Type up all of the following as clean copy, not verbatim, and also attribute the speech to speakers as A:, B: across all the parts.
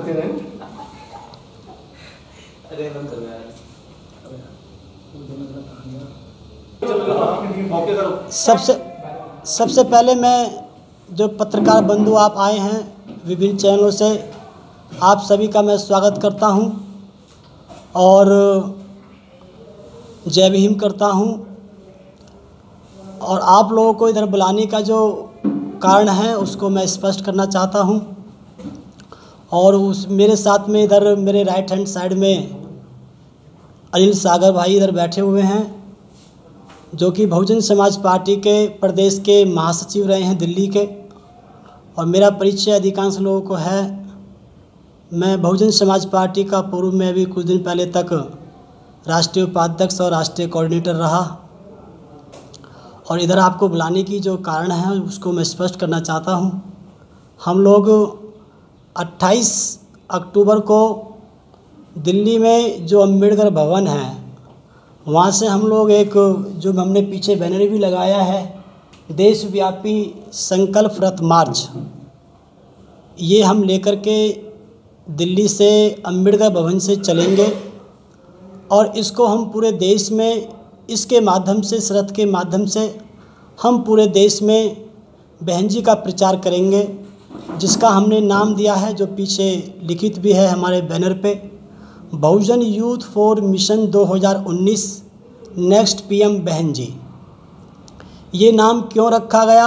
A: करते रहे।
B: सबसे पहले मैं जो पत्रकार बंधु आप आए हैं विभिन्न चैनलों से, आप सभी का मैं स्वागत करता हूं और जय भीम करता हूं। और आप लोगों को इधर बुलाने का जो कारण है उसको मैं स्पष्ट करना चाहता हूं। और उस मेरे साथ में इधर मेरे राइट हैंड साइड में अनिल सागर भाई इधर बैठे हुए हैं, जो कि बहुजन समाज पार्टी के प्रदेश के महासचिव रहे हैं दिल्ली के। और मेरा परिचय अधिकांश लोगों को है। मैं बहुजन समाज पार्टी का पूर्व में भी कुछ दिन पहले तक राष्ट्रीय उपाध्यक्ष और राष्ट्रीय कोऑर्डिनेटर रहा। और इधर आपको बुलाने की जो कारण है उसको मैं स्पष्ट करना चाहता हूं। हम लोग 28 अक्टूबर को दिल्ली में जो अम्बेडकर भवन है वहाँ से हम लोग एक जो हमने पीछे बैनर भी लगाया है, देशव्यापी संकल्प रथ मार्च, ये हम लेकर के दिल्ली से अम्बेडकर भवन से चलेंगे। और इसको हम पूरे देश में इसके माध्यम से, इस रथ के माध्यम से हम पूरे देश में बहन जी का प्रचार करेंगे, जिसका हमने नाम दिया है, जो पीछे लिखित भी है हमारे बैनर पे, Bahujan youth for mission 2019 next PM बहन जी। ये नाम क्यों रखा गया?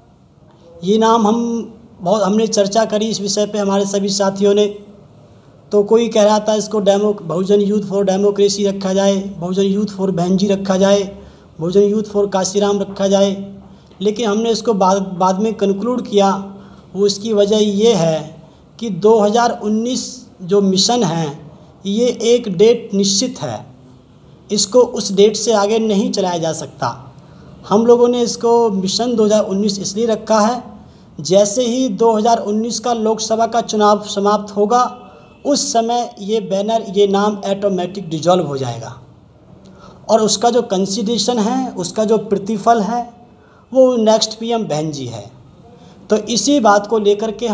B: ये नाम हमने चर्चा करी इस विषय पे हमारे सभी साथियों ने। तो कोई कह रहा था इसको बहुजन यूथ फॉर डेमोक्रेसी रखा जाए, बहुजन यूथ फॉर बहन जी रखा जाए, बहुजन यूथ फॉर काशीराम रखा जाए। लेकिन हमने इसको बाद में कंक्लूड किया। वो इसकी वजह ये है कि 2019 जो मिशन है ये एक डेट निश्चित है, इसको उस डेट से आगे नहीं चलाया जा सकता। हम लोगों ने इसको मिशन 2019 इसलिए रखा है, जैसे ही 2019 का लोकसभा का चुनाव समाप्त होगा उस समय ये बैनर, ये नाम ऑटोमेटिक डिजॉल्व हो जाएगा। और उसका जो कंसिडरेशन है, उसका जो प्रतिफल है, वो नेक्स्ट पीएम बहन जी है। तो इसी बात को लेकर के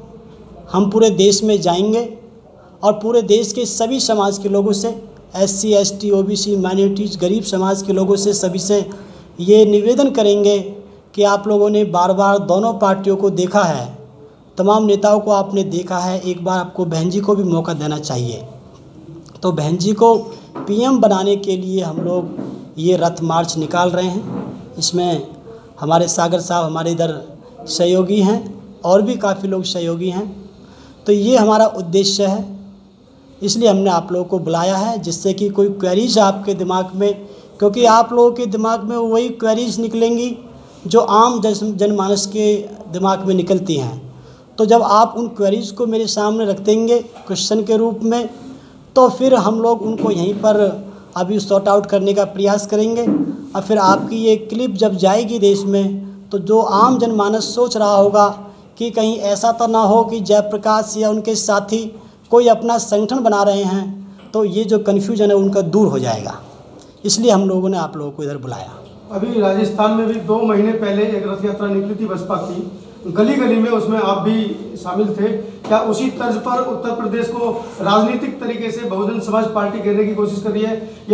B: हम पूरे देश में जाएंगे और पूरे देश के सभी समाज के लोगों से, SC ST OBC माइनॉरिटीज़, गरीब समाज के लोगों से, सभी से ये निवेदन करेंगे कि आप लोगों ने बार बार दोनों पार्टियों को देखा है, तमाम नेताओं को आपने देखा है, एक बार आपको बहन जी को भी मौका देना चाहिए। तो बहन जी को PM बनाने के लिए हम लोग ये रथ मार्च निकाल रहे हैं। इसमें हमारे सागर साहब हमारे इधर सहयोगी हैं और भी काफ़ी लोग सहयोगी हैं। तो ये हमारा उद्देश्य है, इसलिए हमने आप लोगों को बुलाया है, जिससे कि कोई क्वेरीज आपके दिमाग में, क्योंकि आप लोगों के दिमाग में वही क्वेरीज निकलेंगी जो आम जनमानस के दिमाग में निकलती हैं। तो जब आप उन क्वेरीज को मेरे सामने रख देंगे क्वेश्चन के रूप में, तो फिर हम लोग उनको यहीं पर अभी सॉर्ट आउट करने का प्रयास करेंगे। और फिर आपकी ये क्लिप जब जाएगी देश में, तो जो आम जनमानस सोच रहा होगा कि कहीं ऐसा तो ना हो कि जयप्रकाश या उनके साथी कोई अपना संगठन बना रहे हैं, तो ये जो कन्फ्यूजन है उनका दूर हो जाएगा। इसलिए हम लोगों ने आप लोगों को इधर बुलाया।
A: अभी राजस्थान में भी 2 महीने पहले एक रथ यात्रा निकली थी बसपा की, गली गली में, उसमें आप भी शामिल थे। क्या उसी तर्ज पर उत्तर प्रदेश को राजनीतिक तरीके से बहुजन समाज पार्टी घेरने की कोशिश कर रही है, या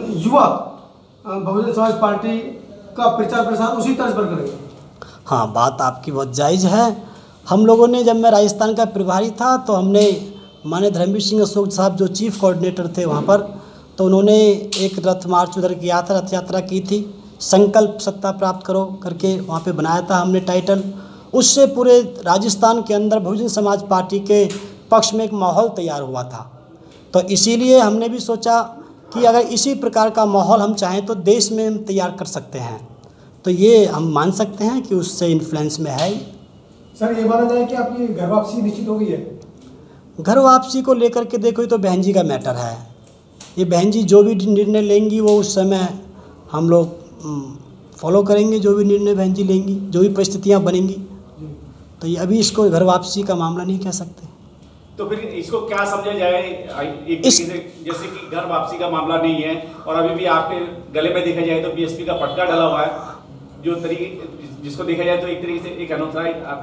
A: बहुजन समाज पार्टी का प्रचार प्रसार उसी तर्ज पर करेंगे?
B: हाँ, बात आपकी बहुत जायज़ है। हम लोगों ने, जब मैं राजस्थान का प्रभारी था, तो हमने माननीय धर्मवीर सिंह अशोक साहब जो चीफ कोऑर्डिनेटर थे वहाँ पर, तो उन्होंने एक रथ मार्च उधर किया था, रथ यात्रा की थी, संकल्प सत्ता प्राप्त करो करके वहाँ पे बनाया था हमने टाइटल। उससे पूरे राजस्थान के अंदर बहुजन समाज पार्टी के पक्ष में एक माहौल तैयार हुआ था। तो इसीलिए हमने भी सोचा कि अगर इसी प्रकार का माहौल हम चाहें तो देश में हम तैयार कर सकते हैं। तो ये हम मान सकते हैं कि उससे इन्फ्लुएंस में है।
A: सर, ये माना जाए कि आपकी घर वापसी निश्चित हो गई है?
B: घर वापसी को लेकर के देखो, ये तो बहन जी का मैटर है। ये बहन जी जो भी निर्णय लेंगी वो उस समय हम लोग फॉलो करेंगे, जो भी निर्णय बहन जी लेंगी, जो भी परिस्थितियाँ बनेंगी। तो ये अभी इसको घर वापसी का मामला नहीं कह सकते।
C: तो फिर इसको क्या समझा जाए एक तरीके से, जैसे कि घर वापसी का मामला नहीं है और अभी भी आपके गले में देखा जाए तो BSP का पटका डला हुआ है, जो तरीके जिसको देखा जाए तो एक तरीके से एक अनऑथराइज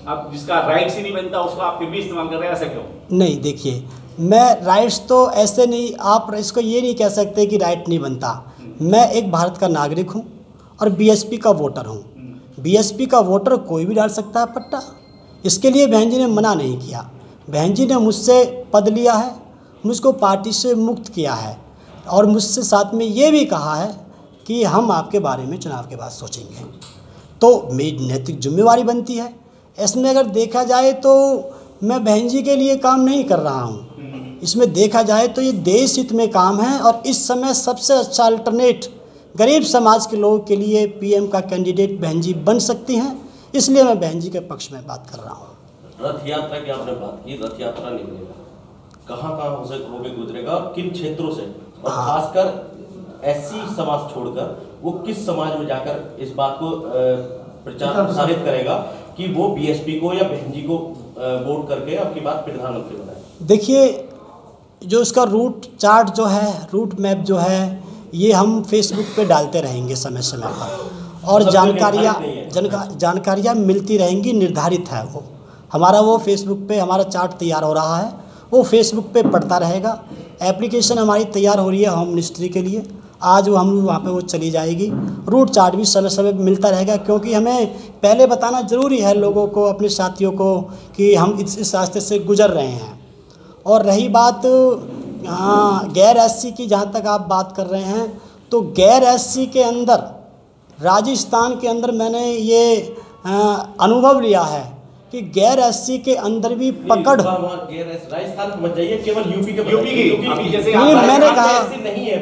C: अब जिसका राइट्स ही नहीं बनता उसको आप फिर भी इस्तेमाल कर रहे हैं, ऐसा क्यों?
B: नहीं, देखिए, मैं राइट्स तो ऐसे नहीं, आप इसको ये नहीं कह सकते कि राइट नहीं बनता। मैं एक भारत का नागरिक हूँ और बीएसपी का वोटर हूँ। बीएसपी का वोटर कोई भी डाल सकता है पट्टा, इसके लिए बहन जी ने मना नहीं किया। बहन जी ने मुझसे पद लिया है, मुझको पार्टी से मुक्त किया है और मुझसे साथ में ये भी कहा है कि हम आपके बारे में चुनाव के बाद सोचेंगे। तो मेरी नैतिक जिम्मेवारी बनती है। इसमें अगर देखा जाए तो मैं बहन जी के लिए काम नहीं कर रहा हूँ, इसमें देखा जाए तो ये देश हित में काम है और इस समय सबसे अच्छा अल्टरनेट गरीब समाज के लोगों के लिए पीएम का कैंडिडेट बहन जी बन सकती हैं, इसलिए मैं बहन जी के पक्ष में बात कर रहा हूँ।
D: रथ यात्रा की आपने बात की, रथ यात्रा निकलेगा, कहाँ कहाँ से होके गुजरेगा और किन क्षेत्रों से, और खासकर एससी समाज छोड़कर वो किस समाज में जाकर इस बात को प्रचार प्रसारित करेगा कि वो बीएसपी को या बहन जी को वोट करके आपकी बात प्रधानमंत्री बनाए?
B: देखिए, जो इसका रूट चार्ट जो है, रूट मैप जो है, ये हम फेसबुक पे डालते रहेंगे समय समय पर और जानकारियाँ मिलती रहेंगी, निर्धारित है वो हमारा। वो फेसबुक पे हमारा चार्ट तैयार हो रहा है, वो फेसबुक पे पड़ता रहेगा। एप्लीकेशन हमारी तैयार हो रही है होम मिनिस्ट्री के लिए, आज वो हम वहाँ पे वो चली जाएगी। रूट चार्ट भी समय समय पर मिलता रहेगा, क्योंकि हमें पहले बताना ज़रूरी है लोगों को, अपने साथियों को, कि हम इस रास्ते से गुजर रहे हैं। और रही बात गैर एससी की, जहाँ तक आप बात कर रहे हैं, तो गैर एससी के अंदर राजस्थान के अंदर मैंने ये अनुभव लिया है कि गैर एससी के अंदर भी पकड़,
D: राजस्थान मत जाइए, केवल यूपी की
B: मैंने कहा,
D: नहीं है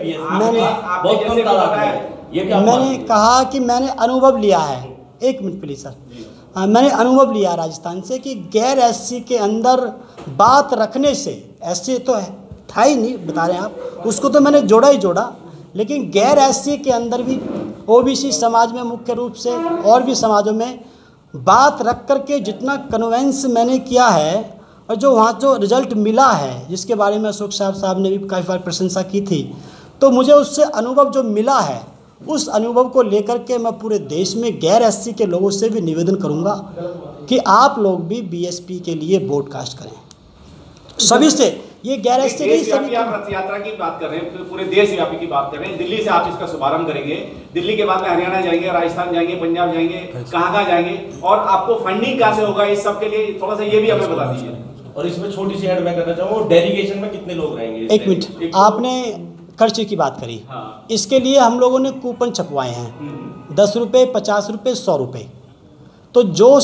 B: मैंने कहा कि मैंने अनुभव लिया है। एक मिनट प्लीज सर, मैंने अनुभव लिया राजस्थान से कि गैर एससी के अंदर बात रखने से, ऐसे तो है था ही नहीं, बता रहे हैं आप, उसको तो मैंने जोड़ा ही जोड़ा, लेकिन गैर एससी के अंदर भी ओबीसी समाज में मुख्य रूप से और भी समाजों में बात रख करके जितना कन्वेंस मैंने किया है और जो वहाँ जो रिजल्ट मिला है, जिसके बारे में अशोक साहब ने भी काफ़ी बार प्रशंसा की थी, तो मुझे उससे अनुभव जो मिला है, उस अनुभव को लेकर के मैं पूरे देश में गैर एससी के लोगों से भी निवेदन करूंगा कि आप लोग भी बीएसपी के लिए वोट कास्ट करें, सभी से। ये गैर एससी नहीं, सभी।
C: आप रथ यात्रा की बात कर रहे हैं, पूरे देश व्यापी की बात कर रहे हैं। दिल्ली से आप इसका शुभारंभ करेंगे, दिल्ली के बाद में हरियाणा जाएंगे, राजस्थान जाएंगे, पंजाब जाएंगे, कहाँ जाएंगे, और आपको फंडिंग कहाँ से होगा, इस सब के लिए थोड़ा सा ये भी हमें बता दीजिए।
D: और इसमें छोटी सी ऐड मैं करना चाहूँगा, डेलीगेशन में कितने लोग रहेंगे?
B: एक मिनट, आपने खर्चे की बात करी।
C: हाँ।
B: इसके लिए हम लोगों ने कूपन छपवाए हैं, 10 रुपये, 50 रुपये, 100 रुपये। तो जो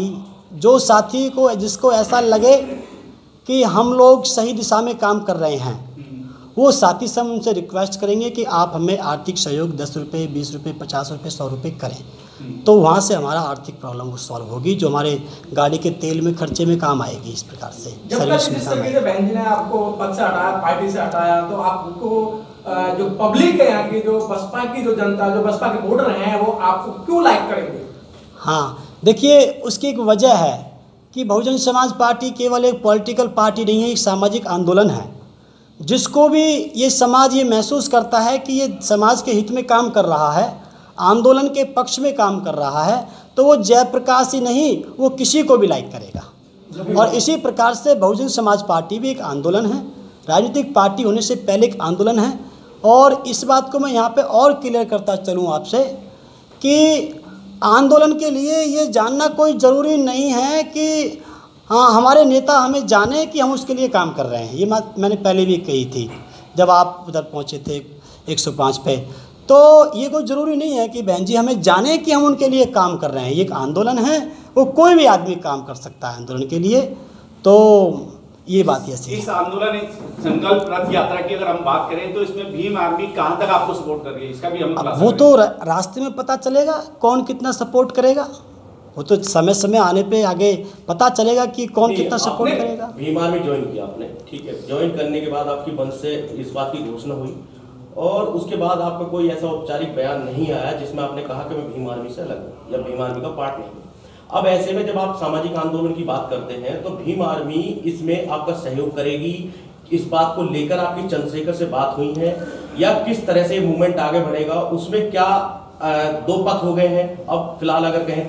B: साथी को, जिसको ऐसा लगे कि हम लोग सही दिशा में काम कर रहे हैं, वो साथी से हम उनसे रिक्वेस्ट करेंगे कि आप हमें आर्थिक सहयोग 10 रुपये, 20 रुपये, 50 रुपये, 100 रुपये करें, तो वहाँ से हमारा आर्थिक प्रॉब्लम वो सॉल्व होगी, जो हमारे गाड़ी के तेल में खर्चे में काम आएगी। इस प्रकार से सर्विस में काम आएगी।
E: बहन जी ने आपको पद से हटाया, पार्टी से हटाया, तो आपको जो पब्लिक है यहाँ की, जो बसपा की जो जनता, जो बसपा के वोटर हैं, वो आपको क्यों लाइक करेंगे?
B: हाँ, देखिए, उसकी एक वजह है कि बहुजन समाज पार्टी केवल एक पॉलिटिकल पार्टी नहीं है, एक सामाजिक आंदोलन है। जिसको भी ये समाज ये महसूस करता है कि ये समाज के हित में काम कर रहा है, आंदोलन के पक्ष में काम कर रहा है, तो वो जयप्रकाश ही नहीं, वो किसी को भी लाइक करेगा। और इसी प्रकार से बहुजन समाज पार्टी भी एक आंदोलन है, राजनीतिक पार्टी होने से पहले एक आंदोलन है। और इस बात को मैं यहाँ पे और क्लियर करता चलूँ आपसे कि आंदोलन के लिए ये जानना कोई ज़रूरी नहीं है कि हाँ हमारे नेता हमें जाने कि हम उसके लिए काम कर रहे हैं। ये बात मैंने पहले भी कही थी जब आप उधर पहुँचे थे 105 पे। तो ये कोई ज़रूरी नहीं है कि बहन जी हमें जाने कि हम उनके लिए काम कर रहे हैं। ये एक आंदोलन है, वो कोई भी आदमी काम कर सकता है आंदोलन के लिए। तो ये बात ऐसी है।
C: इस आंदोलन संकल्प रथ यात्रा की अगर हम बात करें तो इसमें भीम आर्मी कहां तक आपको सपोर्ट कर रही है, इसका भी हम
B: वो तो रास्ते में पता चलेगा कौन कितना सपोर्ट करेगा। वो तो समय समय आने पे आगे पता चलेगा कि कौन कितना सपोर्ट करेगा।
D: भीम आर्मी ज्वाइन किया आपने, ठीक है। ज्वाइन करने के बाद आपकी मंच से इस बात की घोषणा हुई और उसके बाद आपका कोई ऐसा औपचारिक बयान नहीं आया जिसमें आपने कहा कि मैं भीम आर्मी से अलग हूँ या भीम आर्मी का पार्ट नहीं हूँ। अब ऐसे में जब आप सामाजिक आंदोलन की बात करते हैं तो भीम आर्मी इसमें आपका सहयोग करेगी, इस बात को लेकर आपकी चंद्रशेखर से बात हुई है या किस तरह से मूवमेंट आगे बढ़ेगा, उसमें क्या दो पथ हो गए हैं अब फिलहाल अगर कहें तो,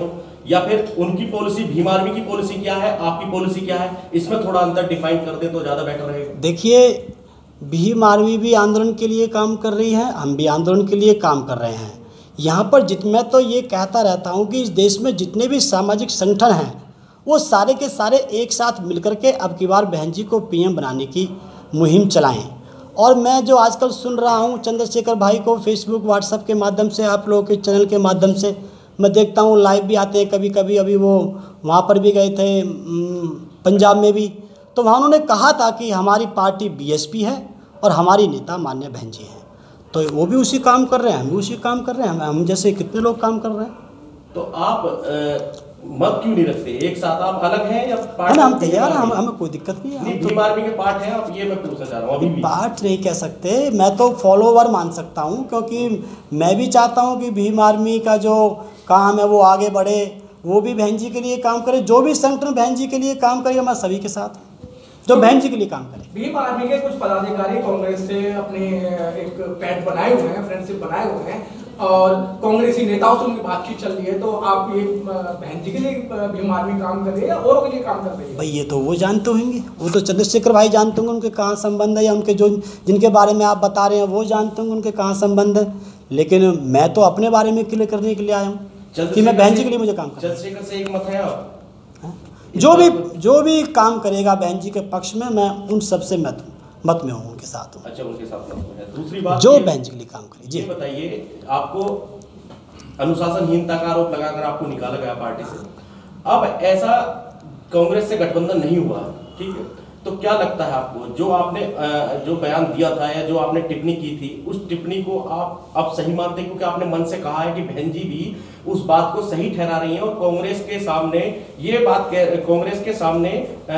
D: या फिर उनकी पॉलिसी, भीम आर्मी की पॉलिसी क्या है, आपकी पॉलिसी क्या है, इसमें थोड़ा अंतर डिफाइन कर दे तो ज़्यादा बेटर रहेगा।
B: देखिए, भीम आर्मी भी आंदोलन के लिए काम कर रही है, हम भी आंदोलन के लिए काम कर रहे हैं। यहाँ पर मैं तो ये कहता रहता हूँ कि इस देश में जितने भी सामाजिक संगठन हैं वो सारे के सारे एक साथ मिलकर के अब की बार बहन जी को पीएम बनाने की मुहिम चलाएं। और मैं जो आजकल सुन रहा हूँ चंद्रशेखर भाई को फेसबुक व्हाट्सएप के माध्यम से, आप लोगों के चैनल के माध्यम से मैं देखता हूँ, लाइव भी आते हैं कभी कभी। अभी वो वहाँ पर भी गए थे पंजाब में भी, तो वहाँ उन्होंने कहा था कि हमारी पार्टी बीएसपी है और हमारी नेता माननीय बहन जी हैं। तो वो भी उसी काम कर रहे हैं, हम भी उसी काम कर रहे हैं, हम जैसे कितने लोग काम कर रहे हैं।
D: तो आप मत क्यों नहीं रखते, एक साथ आप अलग हैं या
B: पार्ट? हम तैयार हैं, हमें कोई दिक्कत नहीं है।
D: भीम आर्मी के पार्ट हैं आप, ये मैं पूछना चाह रहा हूँ। अभी भी
B: पार्ट नहीं कह सकते, मैं तो फॉलोवर मान सकता हूँ, क्योंकि मैं भी चाहता हूँ कि भीम आर्मी का जो काम है वो आगे बढ़े, वो भी बहन जी के लिए काम करे। जो भी संगठन बहन जी के लिए काम करेगा, मैं सभी के साथ जो बहन जी के लिए काम करे।
E: भीम आर्मी के कुछ पदाधिकारी कांग्रेस से अपने एक पैट बनाए हुए हैं, फ्रेंडशिप बनाए हुए हैं, और कांग्रेसी नेताओं से उनकी बातचीत चल रही है। तो आप ये बहन जी के लिए भीम आर्मी काम कर रही है या औरों के लिए काम कर रही है?
B: भाई ये तो वो जानते होंगे, वो तो चंद्रशेखर भाई जानते होंगे उनके कहाँ संबंध है, या उनके जो जिनके बारे में आप बता रहे हैं वो जानते होंगे उनके कहाँ संबंध है। लेकिन मैं तो अपने बारे में क्लियर करने के लिए आया हूँ कि मैं बहन जी के लिए मुझे काम करना है।
D: चंद्रशेखर से एक मत है आप?
B: जो भी काम करेगा बहन जी के पक्ष में, मैं उन सबसे मत में हूँ, उनके साथ हूँ।
D: अच्छा, उनके साथ मत में है। दूसरी बात,
B: जो बहन जी के लिए काम करे। जी
D: बताइए, आपको अनुशासनहीनता का आरोप लगाकर आपको निकाला गया पार्टी से। अब ऐसा कांग्रेस से गठबंधन नहीं हुआ, ठीक है, तो क्या लगता है आपको, जो आपने जो बयान दिया था या जो आपने टिप्पणी की थी, उस टिप्पणी को आप अब सही मानते हैं? क्योंकि आपने मन से कहा है कि बहन जी भी उस बात को सही ठहरा रही हैं और कांग्रेस के सामने ये बात कांग्रेस के सामने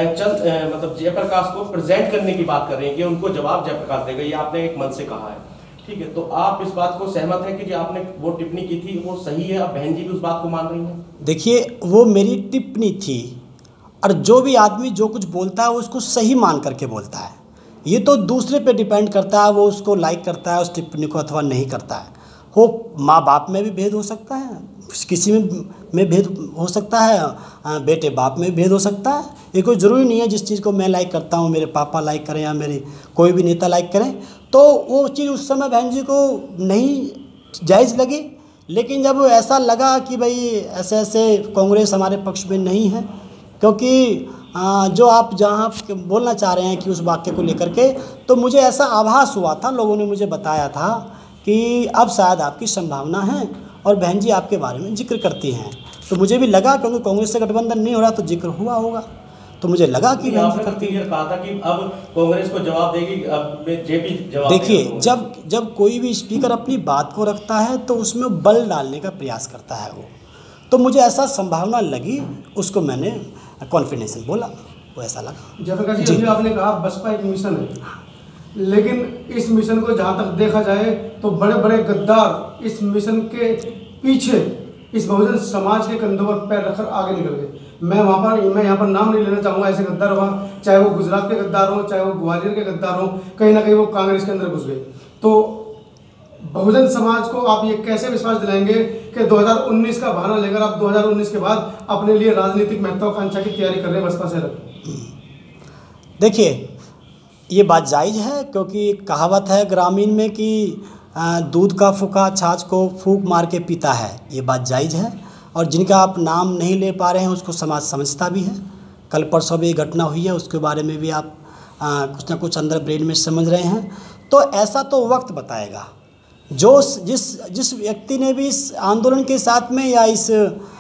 D: मतलब जयप्रकाश को प्रेजेंट करने की बात कर रही हैं कि उनको जवाब जयप्रकाश देगा, ये आपने एक मन से कहा है, ठीक है। तो आप इस बात को सहमत हैं कि जो आपने वो टिप्पणी की थी वो सही है, अब बहन जी भी उस बात को मान रही हैं?
B: देखिए, वो मेरी टिप्पणी थी, और जो भी आदमी जो कुछ बोलता है उसको सही मान करके बोलता है। ये तो दूसरे पे डिपेंड करता है, वो उसको लाइक करता है उस टिप्पणी को अथवा नहीं करता है। वो माँ बाप में भी भेद हो सकता है, किसी में भेद हो सकता है, बेटे बाप में भी भेद हो सकता है। ये कोई ज़रूरी नहीं है जिस चीज़ को मैं लाइक करता हूँ मेरे पापा लाइक करें या मेरे कोई भी नेता लाइक करें। तो वो चीज़ उस समय बहन जी को नहीं जायज़ लगी, लेकिन जब ऐसा लगा कि भाई ऐसे ऐसे कांग्रेस हमारे पक्ष में नहीं है, क्योंकि जो आप जहाँ बोलना चाह रहे हैं कि उस वाक्य को लेकर के, तो मुझे ऐसा आभास हुआ था, लोगों ने मुझे बताया था कि अब शायद आपकी संभावना है और बहन जी आपके बारे में जिक्र करती हैं। तो मुझे भी लगा, क्योंकि कांग्रेस से गठबंधन नहीं हो रहा तो जिक्र हुआ होगा, तो मुझे लगा कि
D: आपने क्लियर कहा था कि अब कांग्रेस को जवाब देगी, अब जेपी जवाब।
B: देखिए, जब कोई भी स्पीकर अपनी बात को रखता है तो उसमें बल डालने का प्रयास करता है वो, तो मुझे ऐसा संभावना लगी, उसको मैंने कॉन्फिडेंस से बोला, वो ऐसा लगा।
A: जयप्रकाश जी, अभी आपने कहा बसपा एक मिशन है, लेकिन इस मिशन को जहाँ तक देखा जाए तो बड़े बड़े गद्दार इस मिशन के पीछे इस बहुजन समाज के कंधों पर पैर रखकर आगे निकल गए। मैं यहाँ पर नाम नहीं लेना चाहूँगा, ऐसे गद्दार वहाँ, चाहे वो गुजरात के गद्दार हों, चाहे वो ग्वालियर के गद्दार हों, कहीं ना कहीं वो कांग्रेस के अंदर घुस गए। तो बहुजन समाज को आप ये कैसे विश्वास दिलाएंगे कि 2019 का बहाना लेकर आप 2019 के बाद अपने लिए राजनीतिक महत्वाकांक्षा की तैयारी कर रहे हैं बसपा से अलग?
B: देखिए, ये बात जायज़ है, क्योंकि कहावत है ग्रामीण में कि दूध का फूका छाछ को फूंक मार के पीता है। ये बात जायज़ है, और जिनका आप नाम नहीं ले पा रहे हैं उसको समाज समझता भी है। कल परसों भी घटना हुई है, उसके बारे में भी आप कुछ ना कुछ अंदर ब्रेन में समझ रहे हैं। तो ऐसा तो वक्त बताएगा। जो जिस व्यक्ति ने भी इस आंदोलन के साथ में या इस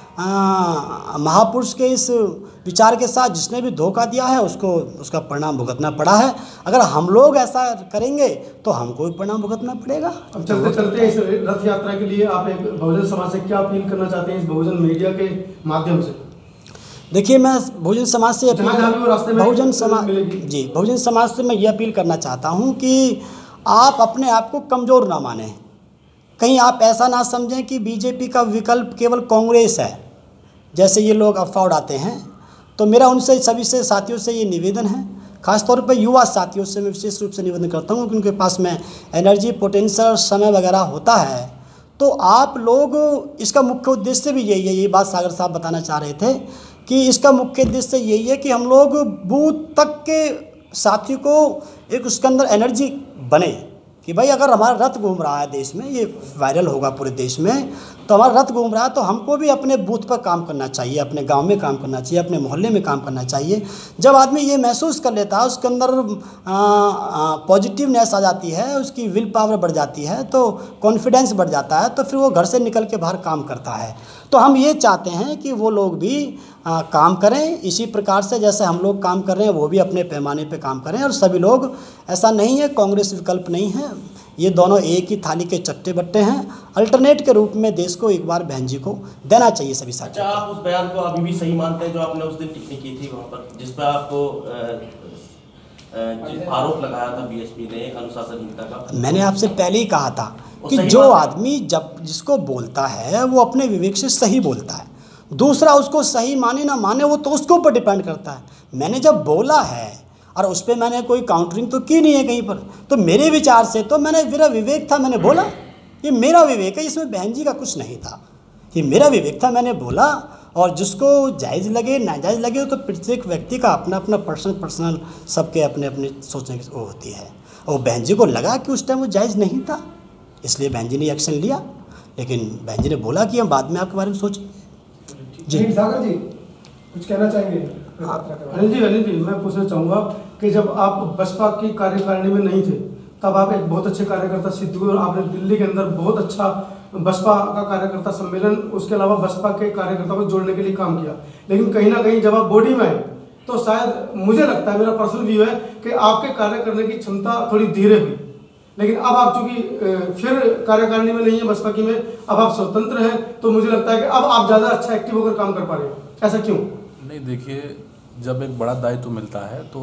B: महापुरुष के इस विचार के साथ जिसने भी धोखा दिया है, उसको उसका परिणाम भुगतना पड़ा है। अगर हम लोग ऐसा करेंगे तो हमको भी परिणाम भुगतना पड़ेगा।
A: अब चलते चलते इस रथ यात्रा के लिए आप एक बहुजन समाज से क्या अपील करना चाहते हैं इस बहुजन मीडिया के माध्यम से?
B: देखिए, मैं बहुजन समाज से बहुजन समाज से मैं ये अपील करना चाहता हूँ कि आप अपने आप को कमज़ोर ना मानें। कहीं आप ऐसा ना समझें कि बीजेपी का विकल्प केवल कांग्रेस है, जैसे ये लोग अफवाह उड़ाते हैं। तो मेरा उनसे सभी से साथियों से ये निवेदन है, ख़ासतौर पर युवा साथियों से मैं विशेष रूप से निवेदन करता हूँ कि उनके पास में एनर्जी, पोटेंशियल और समय वगैरह होता है तो आप लोग, इसका मुख्य उद्देश्य भी यही है, ये बात सागर साहब बताना चाह रहे थे कि इसका मुख्य उद्देश्य यही है कि हम लोग बूथ तक के साथी को एक उसके अंदर एनर्जी बने कि भाई अगर हमारा रथ घूम रहा है देश में, ये वायरल होगा पूरे देश में, तो हमारा रथ घूम रहा है तो हमको भी अपने बूथ पर काम करना चाहिए, अपने गांव में काम करना चाहिए, अपने मोहल्ले में काम करना चाहिए। जब आदमी ये महसूस कर लेता है, उसके अंदर पॉजिटिवनेस आ जाती है, उसकी विल पावर बढ़ जाती है, तो कॉन्फिडेंस बढ़ जाता है, तो फिर वो घर से निकल के बाहर काम करता है। तो हम ये चाहते हैं कि वो लोग भी काम करें इसी प्रकार से जैसे हम लोग काम कर रहे हैं, वो भी अपने पैमाने पे काम करें। और सभी लोग, ऐसा नहीं है कांग्रेस विकल्प नहीं है, ये दोनों एक ही थाली के चट्टे बट्टे हैं। अल्टरनेट के रूप में देश को एक बार बहन जी को देना चाहिए सभी साथियों को।
D: अच्छा, आप उस बयान को अभी भी सही मानते हैं जो आपने उस दिन टिप्पणी की थी वहाँ पर, जिस पर आपको आरोप लगाया था बीएसपी ने अनुशासनहीनता का? मैंने
B: आपसे पहले ही कहा था कि जो आदमी जब जिसको बोलता है वो अपने विवेक से सही बोलता है, दूसरा उसको सही माने ना माने वो तो उसके ऊपर डिपेंड करता है। मैंने जब बोला है और उस पर मैंने कोई काउंटरिंग तो की नहीं है कहीं पर, तो मेरे विचार से तो मेरा विवेक था, मैंने बोला, ये मेरा विवेक है, इसमें बहन जी का कुछ नहीं था, ये मेरा विवेक था, मैंने बोला। और जिसको जायज़ लगे नाजायज़ लगे तो प्रत्येक व्यक्ति का अपना अपना पर्सनल सबके अपने अपने सोचने की वो होती है। और बहन जी को लगा कि उस टाइम वो जायज़ नहीं था, इसलिए बहन जी ने एक्शन लिया, लेकिन बहन जी ने बोला कि हम बाद में आपके बारे में सोचेंगे।
F: जी सागर जी कुछ कहना चाहेंगे?
A: अनिल जी मैं पूछना चाहूँगा कि जब आप बसपा की कार्यकारिणी में नहीं थे तब आप एक बहुत अच्छे कार्यकर्ता सिद्ध हुए और आपने दिल्ली के अंदर बहुत अच्छा बसपा का कार्यकर्ता सम्मेलन, उसके अलावा बसपा के कार्यकर्ताओं को जोड़ने के लिए काम किया। लेकिन कहीं ना कहीं जब आप बॉडी में आए तो शायद मुझे लगता है, मेरा पर्सनल व्यू है कि आपके कार्य करने की क्षमता थोड़ी धीरे हुई। लेकिन अब आप चूंकि फिर कार्यकारिणी में नहीं है बसपा की में, अब आप स्वतंत्र हैं, तो मुझे लगता है कि अब आप ज़्यादा अच्छा एक्टिव होकर काम कर पा रहे हो। ऐसा क्यों?
G: नहीं, देखिए, जब एक बड़ा दायित्व मिलता है तो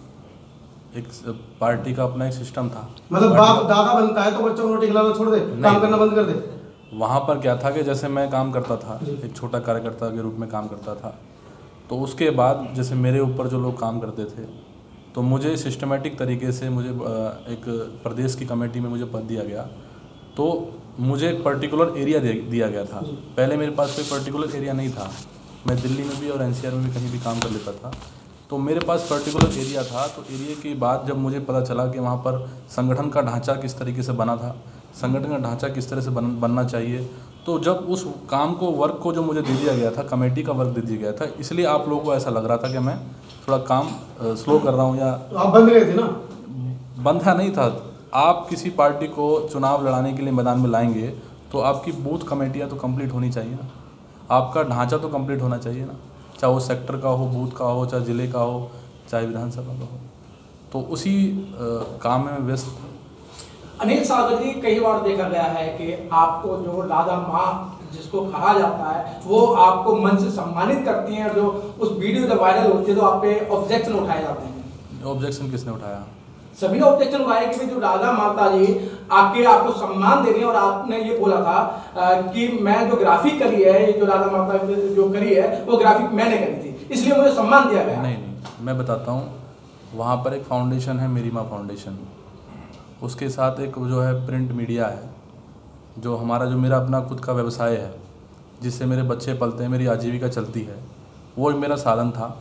G: एक पार्टी का अपना एक सिस्टम था।
A: मतलब बाप दादा बनता है तो बच्चों को रोटी खिलाना छोड़ दे, काम करना बंद कर दे।
G: वहाँ पर क्या था कि जैसे मैं काम करता था, एक छोटा कार्यकर्ता के रूप में काम करता था, तो उसके बाद जैसे मेरे ऊपर जो लोग काम करते थे तो मुझे सिस्टमेटिक तरीके से मुझे एक प्रदेश की कमेटी में मुझे पद दिया गया। तो मुझे एक पर्टिकुलर एरिया दिया गया था। पहले मेरे पास कोई पर्टिकुलर एरिया नहीं था, मैं दिल्ली में भी और एनसीआर में भी कहीं भी काम कर लेता था, तो मेरे पास पर्टिकुलर एरिया था। तो एरिया के बाद जब मुझे पता चला कि वहाँ पर संगठन का ढांचा किस तरीके से बना था, संगठन का ढांचा किस तरह से बनना चाहिए, तो जब उस काम को, वर्क को जो मुझे दे दिया गया था, कमेटी का वर्क दे दिया गया था, इसलिए आप लोगों को ऐसा लग रहा था कि मैं थोड़ा काम स्लो कर रहा हूँ या
A: तो आप बंद गए थे ना?
G: बंधा नहीं था। आप किसी पार्टी को चुनाव लड़ाने के लिए मैदान में लाएंगे तो आपकी बूथ कमेटियाँ तो कंप्लीट होनी चाहिए ना, आपका ढांचा तो कंप्लीट होना चाहिए ना, चाहे वो सेक्टर का हो, बूथ का हो, चाहे ज़िले का हो, चाहे विधानसभा का हो। तो उसी काम में व्यस्त।
E: अनिल सागर जी, कई बार देखा गया है कि आपको जो लादा माँ जिसको कहा जाता है वो आपको मन से सम्मानित करती हैं, और जो उस वीडियो जब वायरल होती है तो आप पे ऑब्जेक्शन उठाए जाते हैं।
G: ऑब्जेक्शन किसने उठाया?
E: सभी ने ऑब्जेक्शन उठाया कि जो राधा माता जी आपको सम्मान दे रही है, और आपने ये बोला था कि मैं जो ग्राफिक करी है, ये जो राधा माता जो करी है वो ग्राफिक मैंने करी थी, इसलिए मुझे सम्मान दिया गया।
G: नहीं, मैं बताता हूँ, वहाँ पर एक फाउंडेशन है, मेरी माँ फाउंडेशन, उसके साथ एक जो है प्रिंट मीडिया है, जो मेरा अपना खुद का व्यवसाय है, जिससे मेरे बच्चे पलते हैं, मेरी आजीविका चलती है, वो मेरा साधन था।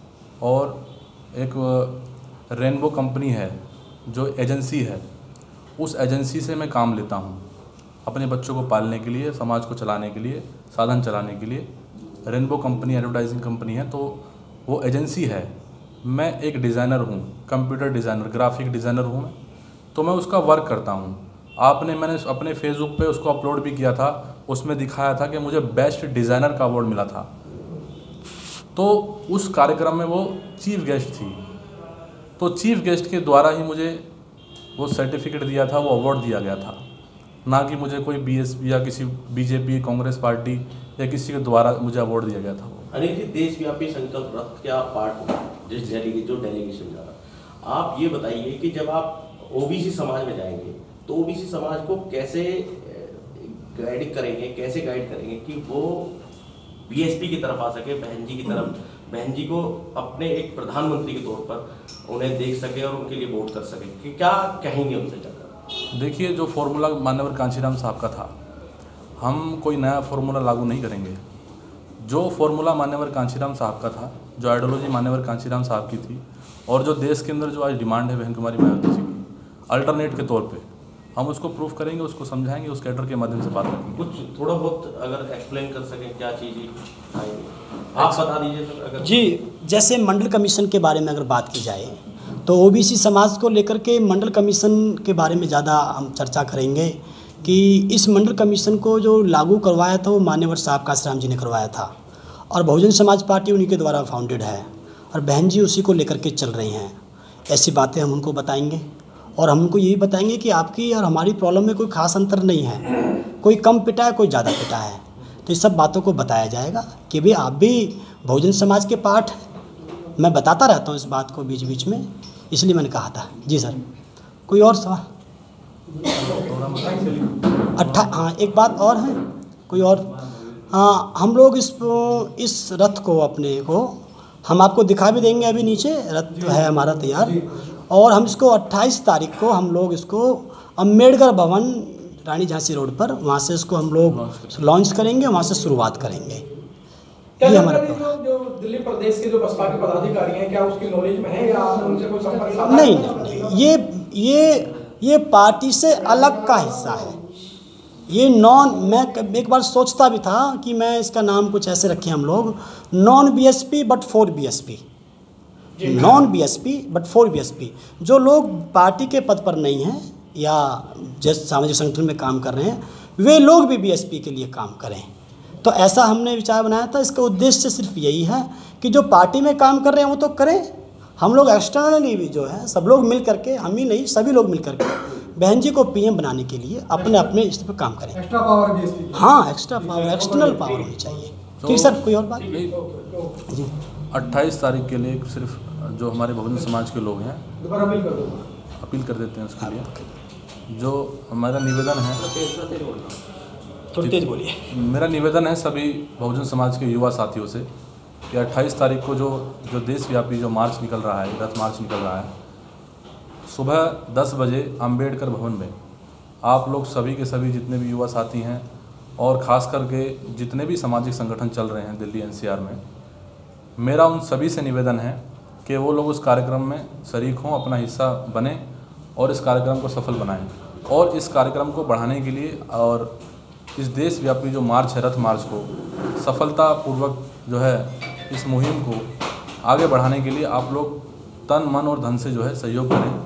G: और एक रेनबो कंपनी है जो एजेंसी है, उस एजेंसी से मैं काम लेता हूँ अपने बच्चों को पालने के लिए, समाज को चलाने के लिए, साधन चलाने के लिए। रेनबो कंपनी एडवर्टाइजिंग कंपनी है, तो वो एजेंसी है। मैं एक डिज़ाइनर हूँ, कंप्यूटर डिज़ाइनर, ग्राफिक डिज़ाइनर हूँ मैं, तो मैं उसका वर्क करता हूँ। मैंने अपने फेसबुक पे उसको अपलोड भी किया था, उसमें दिखाया था कि मुझे बेस्ट डिज़ाइनर का अवार्ड मिला था। तो उस कार्यक्रम में वो चीफ गेस्ट थी, तो चीफ गेस्ट के द्वारा ही मुझे वो सर्टिफिकेट दिया था, वो अवार्ड दिया गया था, ना कि मुझे कोई बीएसपी या किसी बीजेपी, कांग्रेस पार्टी या किसी के द्वारा मुझे अवार्ड दिया गया था।
D: अनिल जी, देशव्यापी संकल्प रथ क्या पार्ट हो जिस जो डेलीगेशन जा रहा, आप ये बताइए कि जब आप ओबीसी समाज में जाएंगे तो ओबीसी समाज को कैसे गाइड करेंगे, कैसे गाइड करेंगे कि वो बीएसपी की तरफ आ सके, बहन जी की तरफ, बहन जी को अपने एक प्रधानमंत्री के तौर पर उन्हें देख सके और उनके लिए वोट कर सके, कि क्या कहेंगे उनसे जाकर?
G: देखिए, जो फॉर्मूला माननीय कांशीराम साहब का था हम कोई नया फार्मूला लागू नहीं करेंगे। जो फार्मूला मान्यवर कांशीराम साहब का था, जो आइडियोलॉजी मान्यवर कांशीराम साहब की थी, और जो देश के अंदर जो आज डिमांड है बहन कुमारी मायावती जी की, अल्टरनेट के तौर पे हम उसको प्रूफ करेंगे, उसको समझाएंगे, उस कैडर के माध्यम से बात करेंगे।
D: कुछ थोड़ा बहुत अगर एक्सप्लेन कर सकें क्या चीज़ आएंगी, आप बता दीजिए सर। अगर
B: जी, जैसे मंडल कमीशन के बारे में अगर बात की जाए तो ओबीसी समाज को लेकर के मंडल कमीशन के बारे में ज़्यादा हम चर्चा करेंगे कि इस मंडल कमीशन को जो लागू करवाया था वो मान्यवर साहब कांशीराम जी ने करवाया था, और बहुजन समाज पार्टी उन्हीं के द्वारा फाउंडेड है, और बहन जी उसी को लेकर के चल रही हैं। ऐसी बातें हम उनको बताएंगे, और हम उनको यही बताएंगे कि आपकी और हमारी प्रॉब्लम में कोई खास अंतर नहीं है, कोई कम पिटा है, कोई ज़्यादा पिटा है। तो इस सब बातों को बताया जाएगा कि भाई आप भी बहुजन समाज के पार्ट हैं। मैं बताता रहता हूँ इस बात को बीच बीच में, इसलिए मैंने कहा था। जी सर, कोई और सवाल? हाँ, एक बात और है, कोई और? हाँ, हम लोग इस रथ को अपने को हम आपको दिखा भी देंगे, अभी नीचे रथ है हमारा तैयार, और हम इसको 28 तारीख को हम लोग इसको अम्बेडकर भवन रानी झांसी रोड पर, वहाँ से इसको हम लोग लॉन्च करेंगे, वहाँ से शुरुआत करेंगे। ये हमारा
E: जो दिल्ली प्रदेश के जो बसपा के पदाधिकारी हैं, क्या उसकी नॉलेज में है या उनसे कोई संपर्क?
B: नहीं, ये पार्टी से अलग का हिस्सा है। ये मैं एक बार सोचता भी था कि मैं इसका नाम कुछ ऐसे रखें हम लोग, non BSP but for BSP, non BSP but for BSP. जो लोग पार्टी के पद पर नहीं हैं या जिस सामाजिक संगठन में काम कर रहे हैं, वे लोग भी बीएसपी के लिए काम करें। तो ऐसा हमने विचार बनाया था। इसका उद्देश्य सिर्फ यही है कि जो पार्टी में काम कर रहे हैं वो तो करें, हम लोग एक्सटर्नली भी जो है सब लोग मिल करके, हम ही नहीं सभी लोग मिल करके बहन जी को पीएम बनाने के लिए अपने अपने इस पर काम करें।
F: Extra power BSP.
B: हाँ, एक्स्ट्रा पावर, एक्सटर्नल पावर होनी चाहिए। ठीक सर, कोई और बात? जी,
G: 28 तारीख के लिए सिर्फ जो हमारे बहुजन समाज के लोग हैं,
A: दोबारा
G: अपील कर देते हैं उसके लिए। जो हमारा निवेदन है,
B: थोड़ी तेज बोलिए।
G: मेरा निवेदन है सभी बहुजन समाज के युवा साथियों से कि 28 तारीख को जो देशव्यापी जो मार्च निकल रहा है, रथ मार्च निकल रहा है, सुबह 10 बजे अम्बेडकर भवन में आप लोग सभी के सभी जितने भी युवा साथी हैं, और ख़ास करके जितने भी सामाजिक संगठन चल रहे हैं दिल्ली एनसीआर में, मेरा उन सभी से निवेदन है कि वो लोग उस कार्यक्रम में शरीक हों, अपना हिस्सा बने और इस कार्यक्रम को सफल बनाएं। और इस कार्यक्रम को बढ़ाने के लिए और इस देशव्यापी जो मार्च है, रथ मार्च को सफलतापूर्वक जो है इस मुहिम को आगे बढ़ाने के लिए आप लोग तन मन और धन से जो है सहयोग करें।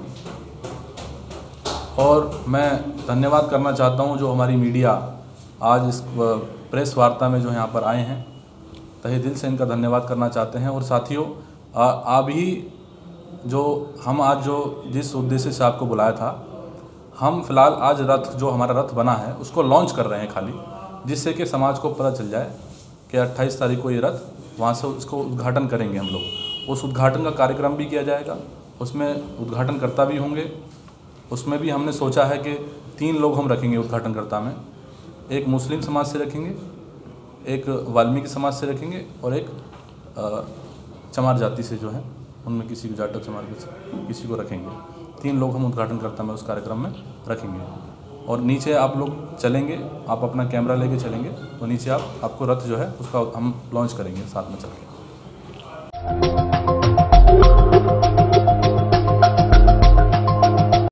G: और मैं धन्यवाद करना चाहता हूं जो हमारी मीडिया आज इस प्रेस वार्ता में जो यहाँ पर आए हैं, तहे दिल से इनका धन्यवाद करना चाहते हैं। और साथियों, आप ही जो हम आज जो जिस उद्देश्य से आपको बुलाया था, हम फिलहाल आज रथ जो हमारा रथ बना है उसको लॉन्च कर रहे हैं खाली, जिससे कि समाज को पता चल जाए कि 28 तारीख को ये रथ वहाँ से उसको उद्घाटन करेंगे हम लोग। उस उद्घाटन का कार्यक्रम भी किया जाएगा, उसमें उद्घाटनकर्ता भी होंगे। उसमें भी हमने सोचा है कि 3 लोग हम रखेंगे उद्घाटनकर्ता में, एक मुस्लिम समाज से रखेंगे, एक वाल्मीकि समाज से रखेंगे, और एक चमार जाति से जो है उनमें किसी को, जाटव चमार किसी को रखेंगे। 3 लोग हम उद्घाटनकर्ता में उस कार्यक्रम में रखेंगे। और नीचे आप लोग चलेंगे, आप अपना कैमरा लेके चलेंगे, तो नीचे आपको रथ जो है उसका हम लॉन्च करेंगे साथ में चल के।